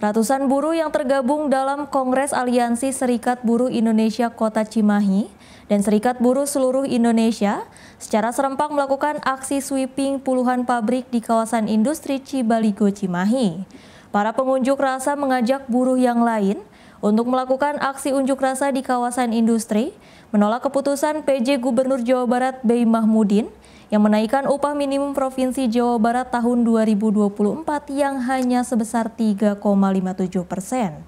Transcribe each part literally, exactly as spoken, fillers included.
Ratusan buruh yang tergabung dalam Kongres Aliansi Serikat Buruh Indonesia Kota Cimahi dan Serikat Buruh Seluruh Indonesia secara serempak melakukan aksi sweeping puluhan pabrik di kawasan industri Cibaligo, Cimahi. Para pengunjuk rasa mengajak buruh yang lain untuk melakukan aksi unjuk rasa di kawasan industri, menolak keputusan P J Gubernur Jawa Barat B. Mahmudin yang menaikkan upah minimum Provinsi Jawa Barat tahun dua ribu dua puluh empat yang hanya sebesar tiga koma lima tujuh persen.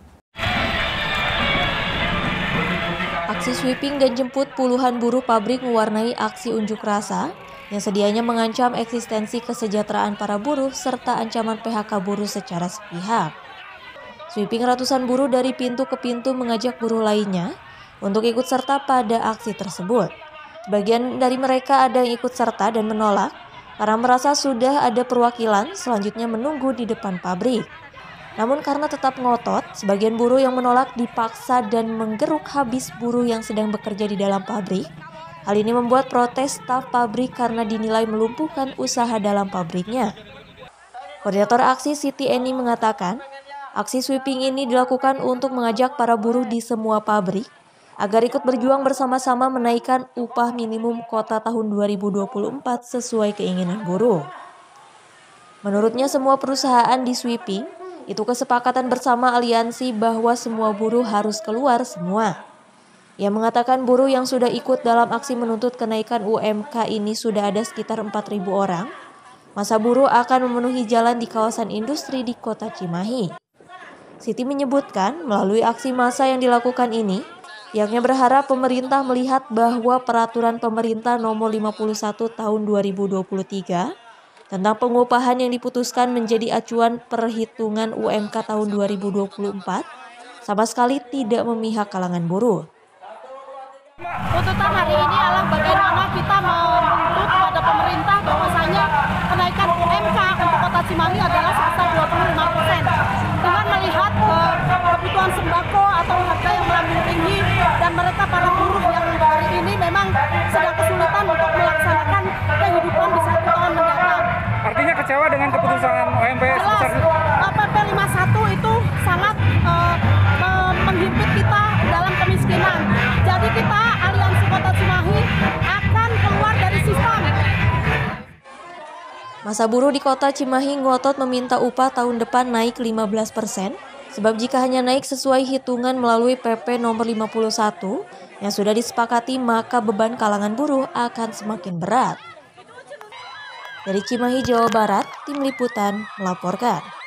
Aksi sweeping dan jemput puluhan buruh pabrik mewarnai aksi unjuk rasa yang sedianya mengancam eksistensi kesejahteraan para buruh serta ancaman P H K buruh secara sepihak. Sweeping ratusan buruh dari pintu ke pintu mengajak buruh lainnya untuk ikut serta pada aksi tersebut. Sebagian dari mereka ada yang ikut serta dan menolak karena merasa sudah ada perwakilan selanjutnya menunggu di depan pabrik. Namun karena tetap ngotot, sebagian buruh yang menolak dipaksa dan menggeruk habis buruh yang sedang bekerja di dalam pabrik. Hal ini membuat protes staf pabrik karena dinilai melumpuhkan usaha dalam pabriknya. Koordinator aksi Siti Eni mengatakan, aksi sweeping ini dilakukan untuk mengajak para buruh di semua pabrik agar ikut berjuang bersama-sama menaikkan upah minimum kota tahun dua ribu dua puluh empat sesuai keinginan buruh. Menurutnya semua perusahaan di sweeping itu kesepakatan bersama aliansi bahwa semua buruh harus keluar semua. Ia mengatakan buruh yang sudah ikut dalam aksi menuntut kenaikan U M K ini sudah ada sekitar empat ribu orang. Masa buruh akan memenuhi jalan di kawasan industri di kota Cimahi. Siti menyebutkan melalui aksi massa yang dilakukan ini, pihaknya berharap pemerintah melihat bahwa peraturan pemerintah nomor lima puluh satu tahun dua ribu dua puluh tiga tentang pengupahan yang diputuskan menjadi acuan perhitungan U M K tahun dua ribu dua puluh empat sama sekali tidak memihak kalangan buruh. Tuntutan hari ini adalah bagaimana kita menuntut pada pemerintah bahwasanya kenaikan U M K untuk kota Cimahi adalah sebesar dua puluh lima persen. Dengan melihat uh, kebutuhan sembako atau harga yang melambung tinggi dan mereka para buruh yang hari ini memang sedang kesulitan untuk melaksanakan kehidupan di satu tahun mendatang. Artinya kecewa dengan keputusan U M P sebesar Jelas, P P lima puluh satu itu sangat uh, uh, menghimpit kita dalam kemiskinan. Jadi kita Aliansi Kota Cimahi akan keluar dari sistem. Masa buruh di kota Cimahi ngotot meminta upah tahun depan naik lima belas persen, sebab jika hanya naik sesuai hitungan melalui P P nomor lima puluh satu yang sudah disepakati maka beban kalangan buruh akan semakin berat. Dari Cimahi, Jawa Barat, Tim Liputan melaporkan.